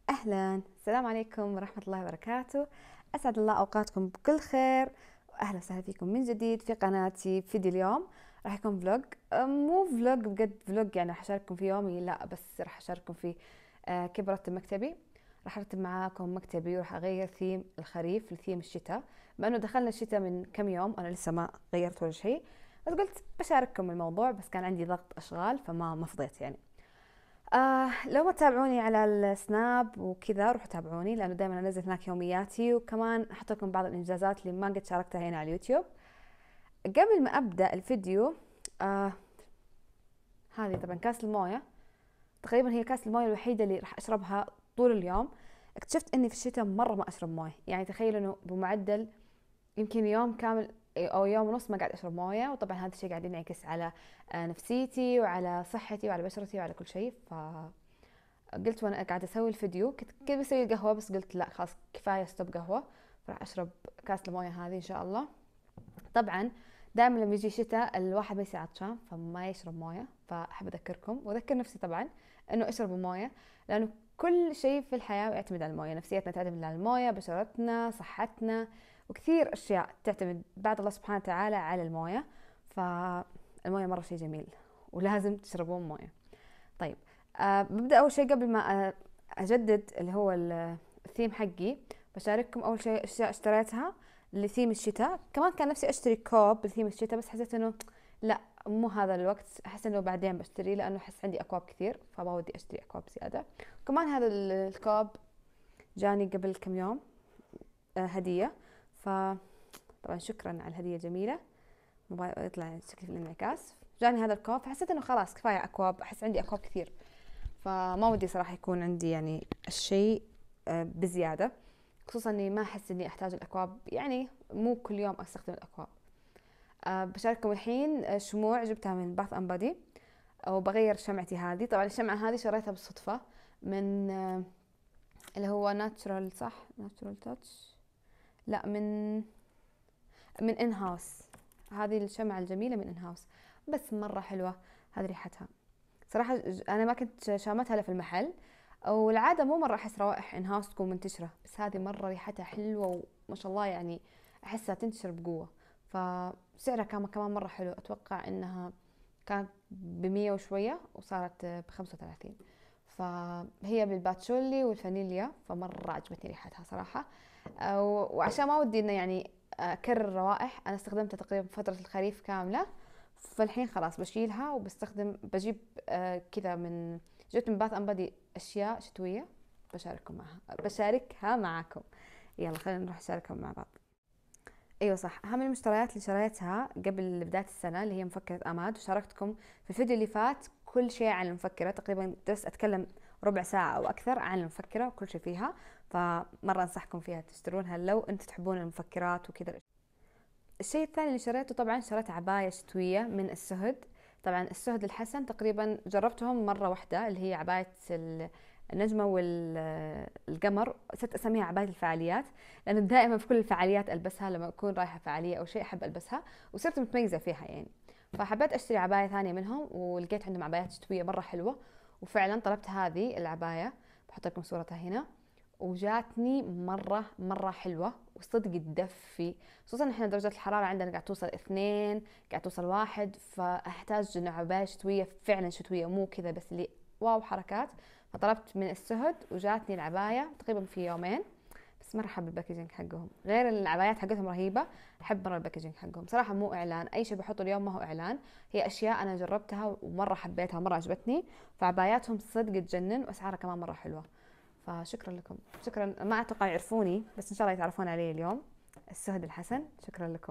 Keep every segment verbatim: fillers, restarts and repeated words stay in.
أهلا، السلام عليكم ورحمة الله وبركاته. أسعد الله أوقاتكم بكل خير، وأهلا وسهلا فيكم من جديد في قناتي. فيديو اليوم راح يكون فلوج، أه، مو فلوج بجد فلوج، يعني راح أشارككم في يومي، لا بس راح أشارككم في أه كيف برتب مكتبي. راح أرتب معاكم مكتبي وراح أغير ثيم الخريف لثيم الشتاء، مع إنه دخلنا الشتاء من كم يوم أنا لسه ما غيرت ولا شيء، بس قلت بشارككم الموضوع، بس كان عندي ضغط أشغال فما ما فضيت يعني. آه لو ما تتابعوني على السناب وكذا روحوا تابعوني، لانه دائما انزل هناك يومياتي، وكمان احط لكم بعض الانجازات اللي ما قد شاركتها هنا على اليوتيوب. قبل ما ابدا الفيديو، آه هذه طبعا كاس المويه، تقريبا هي كاس المويه الوحيده اللي راح اشربها طول اليوم. اكتشفت اني في الشتاء مره ما اشرب مويه، يعني تخيل انه بمعدل يمكن يوم كامل او يوم ونص ما قاعد اشرب مويه، وطبعا هذا الشيء قاعد ينعكس على آه، نفسيتي وعلى صحتي وعلى بشرتي وعلى كل شيء. ف قلت وانا قاعده اسوي الفيديو، كنت كنت بسوي القهوه بس قلت لا خلاص كفايه ستوب قهوه، راح اشرب كاس المويه هذه ان شاء الله. طبعا دائما لما يجي شتاء الواحد ما يصير عطشان فما يشرب مويه، فاحب اذكركم واذكر نفسي طبعا انه اشربوا مويه، لانه كل شيء في الحياه يعتمد على المويه، نفسيتنا تعتمد على المويه، بشرتنا، صحتنا، وكثير اشياء تعتمد بعد الله سبحانه وتعالى على المويه. فالمويه مره شيء جميل ولازم تشربون مويه. طيب، أه ببدأ أول شيء قبل ما أجدد اللي هو الثيم حقي، بشارككم أول شيء أشياء اشتريتها لثيم الشتاء. كمان كان نفسي أشتري كوب لثيم الشتاء، بس حسيت إنه لا، مو هذا الوقت، أحس إنه بعدين بشتري، لأنه أحس عندي أكواب كثير فما ودي أشتري أكواب زيادة. كمان هذا الكوب جاني قبل كم يوم أه هدية، فطبعا شكرا على الهدية جميلة. موبايل يطلع شكلي في الانعكاس. جاني هذا الكوب فحسيت إنه خلاص كفاية أكواب، أحس عندي أكواب كثير، فما ودي صراحة يكون عندي يعني الشيء آه، بزيادة، خصوصا اني ما احس اني احتاج الاكواب، يعني مو كل يوم استخدم الاكواب. أه بشارككم الحين آه، شموع جبتها من باث ان بادي، وبغير شمعتي هذه. طبعا الشمعة هذه شريتها بالصدفة من آه، اللي هو ناتشرال، صح؟ ناتشرال تاتش، لا من من ان هاوس. هذه الشمعة الجميلة من ان هاوس، بس مرة حلوة هذه ريحتها صراحة. أنا ما كنت شامتها إلا في المحل، والعادة مو مرة أحس روائح إن هاوس تكون منتشرة، بس هذه مرة ريحتها حلوة وما شاء الله، يعني أحسها تنتشر بقوة. فسعرها كان كمان مرة حلو، أتوقع إنها كانت بمية وشوية وصارت بخمسة وثلاثين. فهي بالباتشولي والفانيليا، فمرة عجبتني ريحتها صراحة. وعشان ما ودي إنه يعني أكرر روائح، أنا استخدمتها تقريبا فترة الخريف كاملة، فالحين خلاص بشيلها وبستخدم، بجيب آه كذا من، جبت من باث ان بدي اشياء شتويه بشارككم معها بشاركها معاكم. يلا خلينا نروح نشاركها مع بعض. ايوه صح، اهم المشتريات اللي شريتها قبل بدايه السنه اللي هي مفكره اماد، وشاركتكم في الفيديو اللي فات كل شيء عن المفكره، تقريبا جلست اتكلم ربع ساعه او اكثر عن المفكره وكل شيء فيها، فمره انصحكم فيها تشترونها لو انتم تحبون المفكرات وكذا. الشيء الثاني اللي شريته، طبعا شريت عباية شتوية من السهد. طبعا السهد الحسن تقريبا جربتهم مرة واحدة، اللي هي عباية النجمة والقمر، صرت أسميها عباية الفعاليات، لأنه دائما في كل الفعاليات ألبسها لما أكون رايحة فعالية أو شيء أحب ألبسها، وصرت متميزة فيها يعني. فحبيت أشتري عباية ثانية منهم، ولقيت عندهم عبايات شتوية مرة حلوة، وفعلا طلبت هذه العباية، بحط لكم صورتها هنا، وجاتني مرة مرة حلوة وصدق تدفي، خصوصا احنا درجة الحرارة عندنا قاعد توصل اثنين، قاعد توصل واحد، فاحتاج انه عباية شتوية فعلا شتوية، مو كذا بس اللي واو حركات. فطلبت من السهد وجاتني العباية تقريبا في يومين، بس مرة حب الباكجينج حقهم، غير العبايات حقتهم رهيبة، احب مرة الباكجينج حقهم صراحة، مو اعلان، اي شيء بحطه اليوم ما هو اعلان، هي اشياء انا جربتها ومرة حبيتها ومرة عجبتني. فعباياتهم صدق تجنن، واسعارها كمان مرة حلوة. فشكرا لكم، شكرا، ما اتوقع يعرفوني بس ان شاء الله يتعرفون علي اليوم. السهد الحسن، شكرا لكم.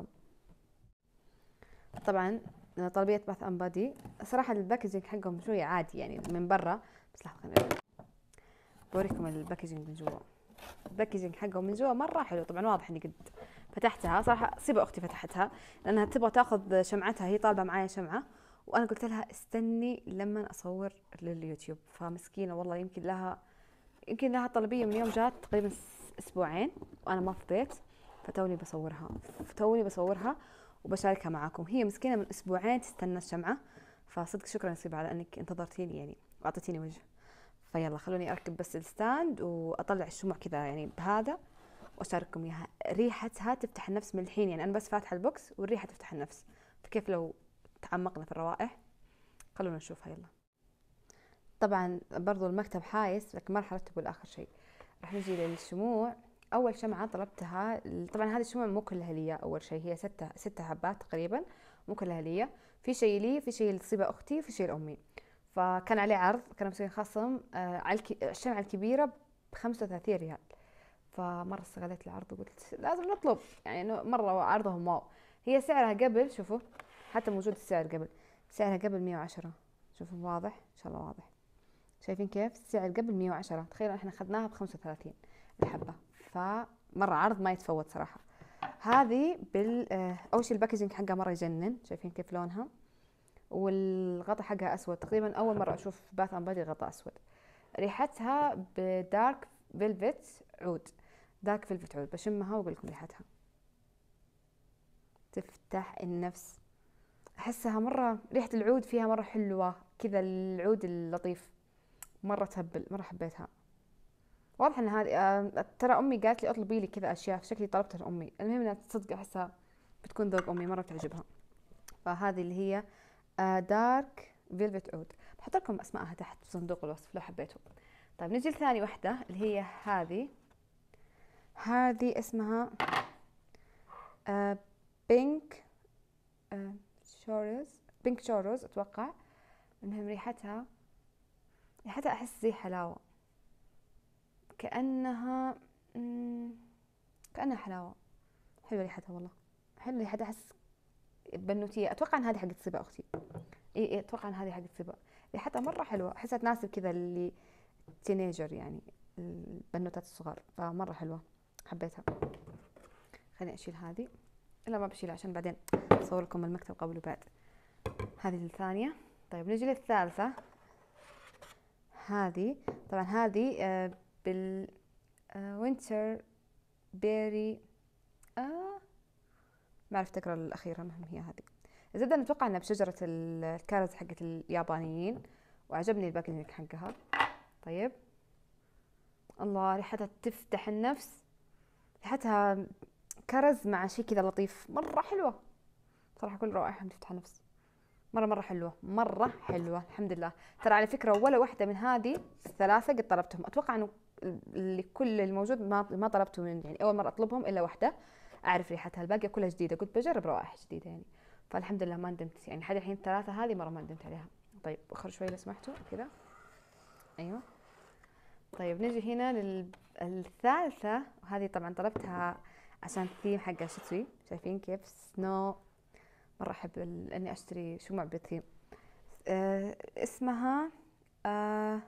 طبعا طلبية باث ان بادي، صراحة الباكجينج حقهم شوية عادي يعني من برا، بس لحظة خليني بوريكم الباكجينج من جوا. الباكجينج حقهم من جوا مرة حلو، طبعا واضح اني قد فتحتها صراحة، صيبة اختي فتحتها لانها تبغى تاخذ شمعتها، هي طالبة معايا شمعة، وانا قلت لها استني لما اصور لليوتيوب، فمسكينة والله يمكن لها يمكن لها طلبية من يوم جات تقريبا اسبوعين وانا ما فضيت، فتوني بصورها فتوني بصورها وبشاركها معاكم. هي مسكينة من اسبوعين تستنى الشمعة، فصدق شكرا نصيب على انك انتظرتيني يعني واعطيتيني وجه. فيلا خلوني اركب بس الستاند واطلع الشموع كذا يعني بهذا واشارككم اياها. ريحتها تفتح النفس من الحين، يعني انا بس فاتحه البوكس والريحه تفتح النفس. فكيف لو تعمقنا في الروائح؟ خلونا نشوفها يلا. طبعا برضو المكتب حايس لكن ما راح ارتبه لاخر شيء. راح نجي للشموع. اول شمعه طلبتها، طبعا هذه الشموع مو كلها لي، اول شيء هي ستة ستة حبات تقريبا، مو كلها لي، في شيء لي، في شيء لصيبه اختي، في شيء لامي. فكان عليه عرض، كانوا مسويين خصم آه على الك... الشمعه الكبيره ب خمسة وثلاثين ريال. فمره استغليت العرض وقلت لازم نطلب، يعني انه مره عرضهم واو. هي سعرها قبل، شوفوا حتى موجود السعر قبل، سعرها قبل مية وعشرة. شوفوا واضح ان شاء الله واضح، شايفين كيف السعر قبل مية وعشرة؟ تخيلوا احنا اخذناها ب خمسة وثلاثين الحبه، فمره عرض ما يتفوت صراحه. هذه بال آه، اول شيء الباكجينج حقها مره يجنن، شايفين كيف لونها، والغطاء حقها اسود. تقريبا اول مره اشوف باث اند بادي غطاء اسود. ريحتها بدارك فيلفت عود، دارك فيلفت عود. بشمها واقول لكم ريحتها تفتح النفس. احسها مره ريحه العود فيها مره حلوه كذا، العود اللطيف، مره تهبل، مره حبيتها. واضح ان هذه آه ترى امي قالت لي اطلبي لي كذا اشياء، شكلي طلبتها لامي. المهم انها تصدق احسها بتكون ذوق امي، مره بتعجبها. فهذه اللي هي آه دارك فيلفت عود. بحط لكم اسمائها تحت في صندوق الوصف لو حبيتوا. طيب نجي لثاني واحده اللي هي هذه. هذه اسمها آه بينك آه شورز، بينك شورز اتوقع. المهم ريحتها، ريحتها احس زي حلاوه، كانها كانها حلاوه. حلوه ريحتها والله، حلوه ريحتها، احس بنوتيه. اتوقع ان هذه حقت صبا اختي، اي اي اتوقع ان هذه حقت صبا. ريحتها مره حلوه، احسها تناسب كذا اللي تينيجر، يعني البنوتات الصغار، فمره حلوه حبيتها. خليني اشيل هذه، لا ما بشيلها عشان بعدين اصور لكم المكتب قبل وبعد. هذه الثانيه. طيب نجي للثالثه. هذه طبعا هذه آه بال آه وينتر بيري آه ما عرفت اقرا الاخيره. المهم هي هذه زبده، نتوقع انها بشجره الكارز حقت اليابانيين، وعجبني الباكجينج حقها. طيب الله ريحتها تفتح النفس، ريحتها كرز مع شيء كذا لطيف، مره حلوه صراحه. كل روائحها تفتح النفس، مره مره حلوه، مره حلوه الحمد لله. ترى على فكره ولا واحده من هذه الثلاثه قد طلبتهم، اتوقع انه اللي كل الموجود ما ما طلبته من، يعني اول مره اطلبهم الا واحده اعرف ريحتها، الباقيه كلها جديده، قلت بجرب روائح جديده يعني. فالحمد لله ما ندمت، يعني لحد الحين الثلاثه هذه مره ما ندمت عليها. طيب اخر شوي لو سمحتوا كذا، ايوه. طيب نجي هنا للثالثه، وهذه طبعا طلبتها عشان الثيم حقها شتوي. شايفين كيف سنو، مره احب اني اشتري شموع بالثيم. آه اسمها آه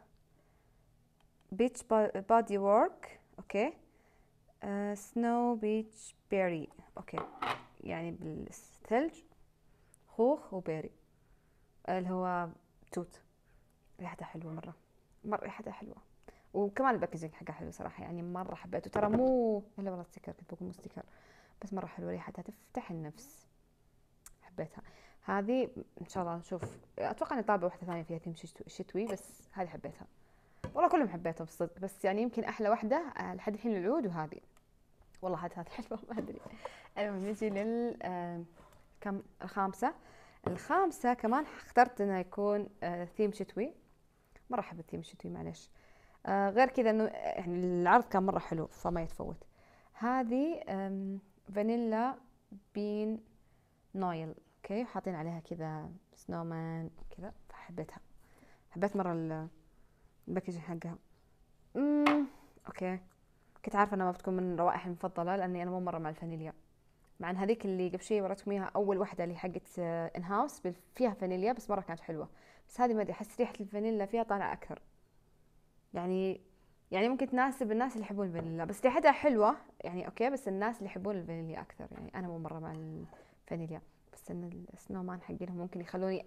بيتش بادي وورك، اوكي. آه سنو بيتش بيري، اوكي، يعني بالثلج، خوخ وبيري، اللي هو توت. ريحتها حلوه مره، مره ريحتها حلوه، وكمان الباكجينج حقها حلو صراحه، يعني مره حبيته. ترى مو الا والله ستيكر، كنت بقول مو ستيكر، بس مره حلوه ريحتها تفتح النفس، حبيتها. هذه ان شاء الله نشوف، اتوقع اني طابعه واحده ثانيه فيها ثيم شتوي، بس هذه حبيتها والله، كلهم حبيتهم بالصدق، بس يعني يمكن احلى واحده لحد الحين العود، وهذه والله هذه حلوه ما ادري. المهم نجي لل آه كم الخامسه. الخامسه كمان اخترت انه يكون آه ثيم شتوي، مره احب الثيم الشتوي معليش. آه غير كذا انه يعني العرض كان مره حلو فما يتفوت. هذه فانيلا بين نويل، اوكي، حاطين عليها كذا سنومان كذا، فحبيتها، حبيت مره الباكجينج حقها. امم اوكي، كنت عارفه انها ما بتكون من روائحي المفضله لاني انا مو مره مع الفانيليا، مع ان هذيك اللي قبل شوي وريتكم اياها اول واحده اللي حقت ان هاوس فيها فانيليا، بس مره كانت حلوه. بس هذه ما ادري، احس ريحه الفانيلا فيها طالعه اكثر، يعني يعني ممكن تناسب الناس اللي يحبون الفانيلا، بس ريحتها حلوه يعني اوكي، بس الناس اللي يحبون الفانيليا اكثر، يعني انا مو مره مع الفانيليا. بس ان السنو مان حقينهم ممكن يخلوني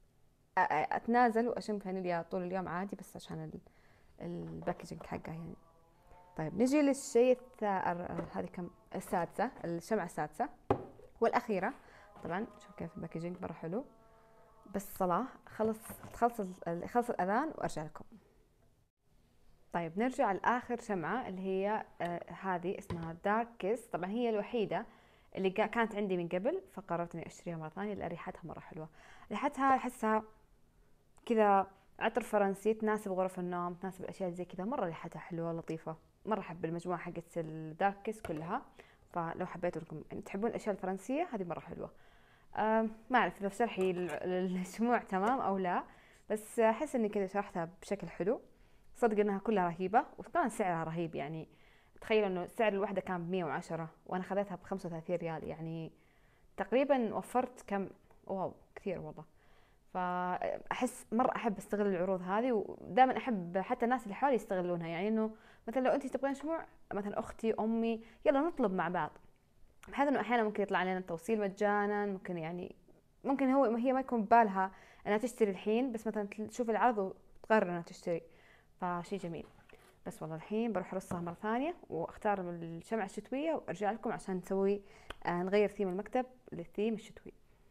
اتنازل واشم فانيليا طول اليوم عادي، بس عشان الباكجينج حقها يعني. طيب نجي للشيء هذه كم السادسه، الشمعه السادسه والاخيره. طبعا شوف كيف الباكجينج مره حلو. بس صلاه خلص، خلص خلص الاذان وارجع لكم. طيب نرجع لآخر شمعة اللي هي آه هذه اسمها دارك كيس. طبعا هي الوحيدة اللي كانت عندي من قبل، فقررت اني اشتريها مرة ثانية لأن ريحتها مرة حلوة. ريحتها احسها كذا عطر فرنسي، تناسب غرف النوم، تناسب الاشياء زي كذا، مرة ريحتها حلوة لطيفة. مرة احب المجموعة حقت الدارك كيس كلها، فلو حبيتوا لكم يعني تحبون الاشياء الفرنسية هذه مرة حلوة. آه ما اعرف اذا في شرحي الشموع تمام او لا، بس احس اني كذا شرحتها بشكل حلو. صدق انها كلها رهيبة، وكان سعرها رهيب يعني. تخيل انه سعر الوحدة كان بمية وعشرة وانا خذيتها بخمسة وثلاثين ريال، يعني تقريبا وفرت كم. واو كثير والله. فاحس مره احب استغل العروض هذه، ودائما احب حتى الناس اللي حولي يستغلونها. يعني انه مثلا لو انت تبغين شموع، مثلا اختي امي، يلا نطلب مع بعض، بحيث انه احيانا ممكن يطلع علينا التوصيل مجانا. ممكن يعني ممكن هو هي ما يكون ببالها انها تشتري الحين، بس مثلا تشوف العرض وتقرر انها تشتري، فشي جميل. بس والله الحين بروح ارصها مرة ثانية واختار الشمعة الشتوية وارجع لكم عشان نسوي آه نغير ثيم المكتب للثيم الشتوي.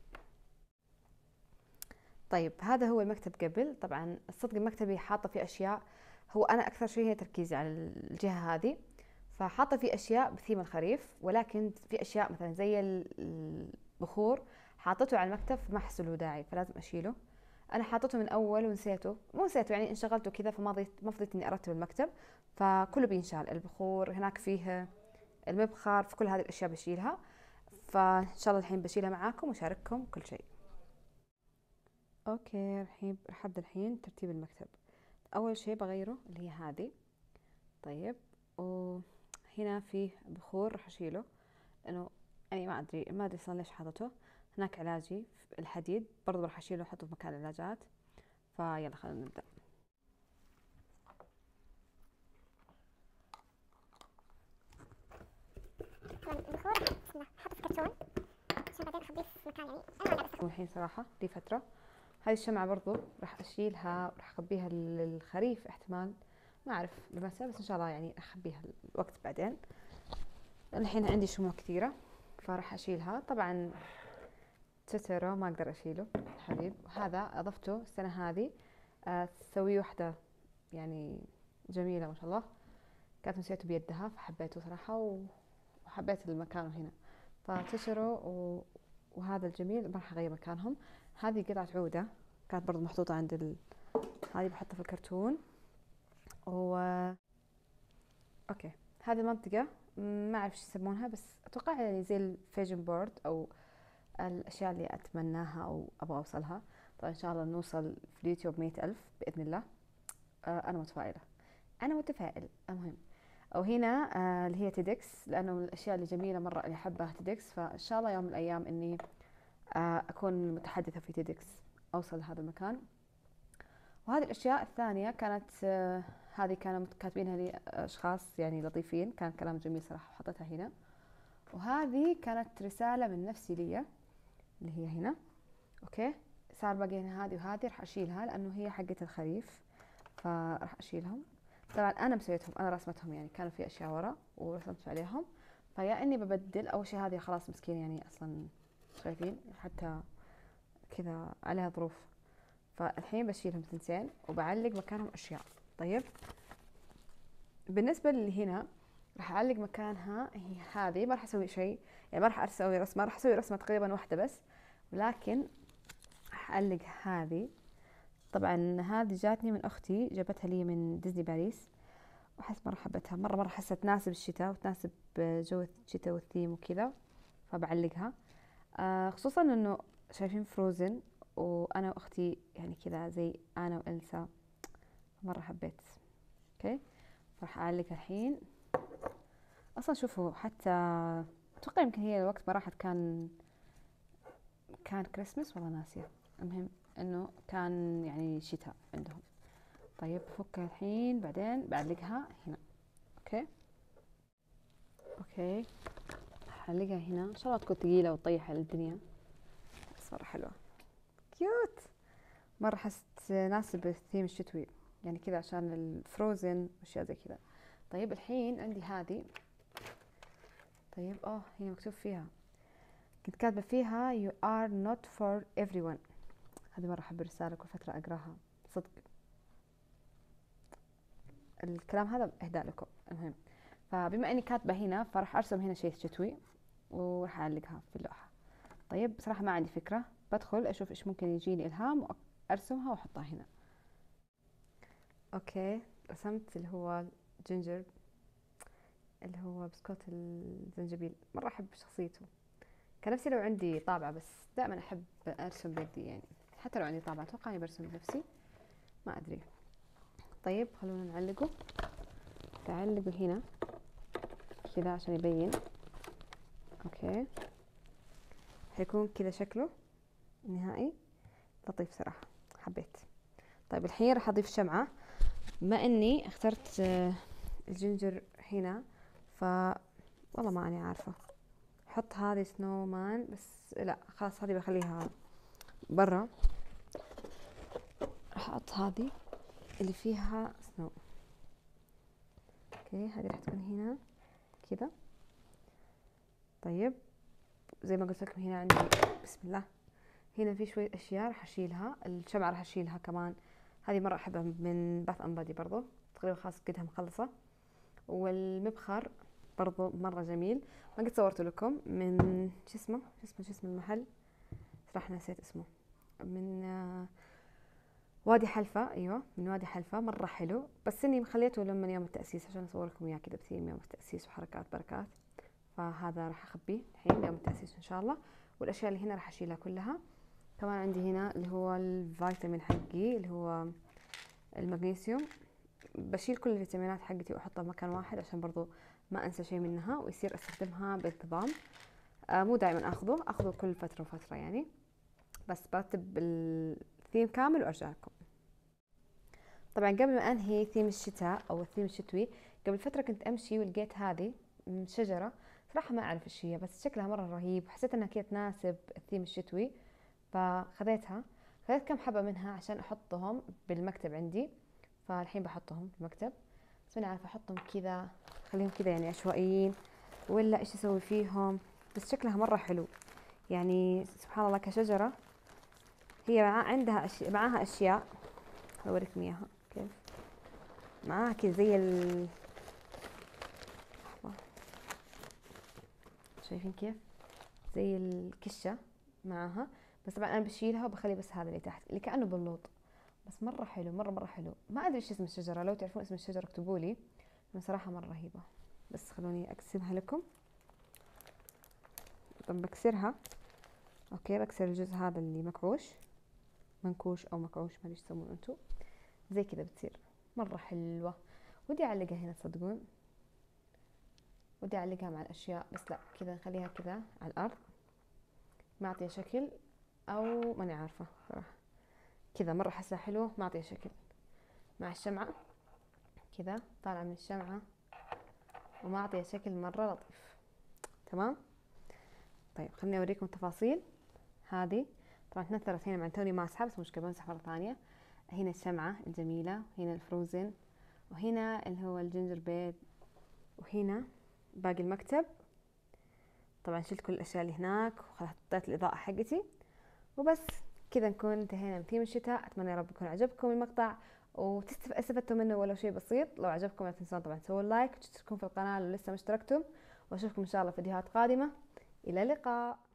طيب هذا هو المكتب قبل. طبعا الصدق مكتبي حاطة فيه اشياء، هو انا اكثر شيء هي تركيزي على الجهة هذه، فحاطة فيه اشياء بثيم الخريف، ولكن في اشياء مثلا زي البخور حاطته على المكتب فما احس له داعي، فلازم اشيله. انا حاطته من اول ونسيته، مو نسيته يعني انشغلته كذا، فما ضيت ما فضيت اني ارتب المكتب، فكله بينشال. البخور هناك فيه المبخر، في كل هذه الاشياء بشيلها. فان شاء الله الحين بشيلها معاكم واشارككم كل شيء. اوكي الحين راح ابدا الحين ترتيب المكتب. اول شيء بغيره اللي هي هذه. طيب وهنا فيه بخور راح اشيله، لانه يعني ما ادري ما ادري اصلا ليش حاطته. هناك علاجي الحديد برضو راح اشيله واحطه في مكان العلاجات. فيلا خلينا نبدا. طبعا البخور بسم الله حاطه في كرتون عشان بعدين اخبيه في مكان، يعني انا ما بستخدمه الحين صراحه لي فتره. هذه الشمعة برضو راح اشيلها وراح اخبيها للخريف احتمال، ما اعرف بمتى، بس ان شاء الله يعني اخبيها الوقت بعدين. الحين عندي شموع كثيرة فراح اشيلها. طبعا تترو ما اقدر اشيله حبيب، هذا اضفته السنة هذه. آه، تسوي واحدة يعني جميلة ما شاء الله، كانت نسيته بيدها فحبيته صراحة، وحبيت المكان هنا. فتشروا و... وهذا الجميل ما راح اغير مكانهم. هذه قطعة عودة كانت برضو محطوطة عند ال... هذه بحطها في الكرتون. و اوكي هذه المنطقة ما اعرف ايش يسمونها، بس اتوقع يعني زي الفيجن بورد او الاشياء اللي اتمناها او ابغى اوصلها. طبعا ان شاء الله نوصل في اليوتيوب مئة الف باذن الله. آه انا متفائلة، انا متفائل. المهم او هنا آه اللي هي تيدكس، لانه من الاشياء اللي جميله مره اللي احبها تيدكس، فان شاء الله يوم من الايام اني آه اكون متحدثه في تيدكس، اوصل لهذا المكان. وهذه الاشياء الثانيه كانت آه هذه كانوا كاتبينها لي اشخاص يعني لطيفين، كان كلام جميل صراحه وحطيتها هنا. وهذه كانت رساله من نفسي لي اللي هي هنا. اوكي صار باقي هنا هذه وهذه راح اشيلها لانه هي حقه الخريف، فراح اشيلهم. طبعا انا مسويتهم، انا رسمتهم يعني، كانوا في اشياء ورا ورسمت عليهم. فيا اني ببدل اول شيء هذه خلاص مسكين يعني اصلا شايفين حتى كذا عليها ظروف، فالحين بشيلهم ثنتين وبعلق مكانهم اشياء. طيب بالنسبه اللي هنا راح اعلق مكانها هي هذه، ما راح اسوي شيء يعني، ما راح اسوي رسمه، راح اسوي رسمه تقريبا واحده بس، ولكن راح اعلق هذه. طبعا هذه جاتني من اختي، جابتها لي من ديزني باريس، واحس مره حبتها، مره مره حسها تناسب الشتاء وتناسب جو الشتاء والثيم وكذا، فبعلقها. آه خصوصا انه شايفين فروزن وانا واختي يعني كذا زي انا والسا، مره حبيت. اوكي راح اعلقها الحين. اصلا شوفوا حتى اتوقع يمكن هي الوقت ما راحت كان كان كريسمس والله ناسيه، المهم انه كان يعني شتاء عندهم. طيب بفكها الحين بعدين بعلقها هنا. اوكي اوكي حعلقها هنا ان شاء الله تكون ثقيله وتطيح على الدنيا، بس مره حلوه كيوت، مره حست ناسب الثيم الشتوي يعني كذا عشان الفروزن واشياء زي كذا. طيب الحين عندي هذه. طيب اه هنا مكتوب فيها، كنت كاتبه فيها you are not for everyone. هذه مره احب الرساله كل فتره اقراها صدق. الكلام هذا اهداء لكم. المهم، فبما اني كاتبه هنا فراح ارسم هنا شيء شتوي وراح اعلقها في اللوحه. طيب بصراحه ما عندي فكره، بدخل اشوف ايش ممكن يجيني الهام وارسمها واحطها هنا. اوكي، رسمت اللي هو جينجر، اللي هو بسكوت الزنجبيل. مره احب شخصيته، كان نفسي لو عندي طابعه، بس دائما احب ارسم بيدي يعني. حتى لو عندي طابعه اتوقع اني برسم بنفسي، ما ادري. طيب خلونا نعلقه. تعلقه هنا كذا عشان يبين. اوكي، حيكون كذا شكله النهائي، لطيف صراحه، حبيت. طيب الحين راح اضيف شمعه. بما اني اخترت الجينجر هنا، ف والله ما اني عارفه احط هذه سنو مان، بس لا خلاص هذه بخليها برا. راح احط هذه اللي فيها سنو. اوكي، هذه راح تكون هنا كذا. طيب زي ما قلت لكم هنا عندي بسم الله، هنا في شوية اشياء راح اشيلها. الشمعة راح اشيلها كمان، هذه مرة احبها من باث اند بادي برضو، تقريبا خلاص قدها مخلصة. والمبخر برضو مرة جميل، ما قد صورته لكم، من شو اسمه شو اسمه شو اسم المحل، صراحة نسيت اسمه، من وادي حلفة. ايوه من وادي حلفة، مرة حلو، بس اني مخليته لما يوم التأسيس عشان اصور لكم اياه كذا بثيم يوم التأسيس وحركات بركات. فهذا راح اخبيه الحين يوم التأسيس ان شاء الله. والاشياء اللي هنا راح اشيلها كلها. كمان عندي هنا اللي هو الفيتامين حقي اللي هو المغنيسيوم، بشيل كل الفيتامينات حقتي واحطها بمكان واحد عشان برضو ما انسى شيء منها ويصير استخدمها بانتظام. آه مو دائما اخذه اخذه كل فتره وفتره يعني، بس برتب الثيم كامل وارجع لكم. طبعا قبل ما انهي ثيم الشتاء او الثيم الشتوي، قبل فتره كنت امشي ولقيت هذه شجره، صراحه ما اعرف ايش هي، بس شكلها مره رهيب وحسيت انها كذا تناسب الثيم الشتوي، فخذيتها. خذيت كم حبه منها عشان احطهم بالمكتب عندي، فالحين بحطهم في المكتب. بس ماني عارفه احطهم كذا خليهم كذا يعني عشوائيين ولا ايش اسوي فيهم، بس شكلها مره حلو يعني سبحان الله. كشجره هي عندها أشي... معاها اشياء، اوريكم اياها كيف معاها كذا زي ال شايفين كيف زي الكشه معاها، بس طبعا انا بشيلها وبخلي بس هذا اللي تحت اللي كانه بلوط، بس مره حلو مره مره حلو. ما ادري ايش اسم الشجره، لو تعرفون اسم الشجره اكتبوا لي، صراحه مره رهيبه. بس خلوني اكسرها لكم. طب بكسرها. اوكي بكسر الجزء هذا اللي مكعوش منكوش او مكعوش، ما ادري ايش تسمون انتم، زي كذا بتصير مره حلوه. ودي اعلقها هنا تصدقون، ودي اعلقها مع الاشياء، بس لا كذا نخليها كذا على الارض ما اعطيها شكل، او ماني عارفه صراحه. كذا مره حسها حلوه ما اعطيها شكل مع الشمعه، كذا طالعه من الشمعه وما اعطيها شكل، مره لطيف. تمام. طيب خليني اوريكم التفاصيل. هذه طبعا تنثرت هنا مع توني ماسحه، بس مشكله بمسح مره ثانيه. هنا الشمعه الجميله، هنا الفروزن، وهنا اللي هو الجنجر بيد، وهنا باقي المكتب. طبعا شلت كل الاشياء اللي هناك وحطيت الاضاءه حقتي وبس. كذا نكون انتهينا من ثيم الشتاء. اتمنى يا رب يكون عجبكم المقطع واستفدتوا منه ولو شيء بسيط. لو عجبكم لا تنسون طبعا تسووا لايك وتشتركون في القناه لو لسه ما اشتركتم، واشوفكم ان شاء الله في فيديوهات قادمه. الى اللقاء.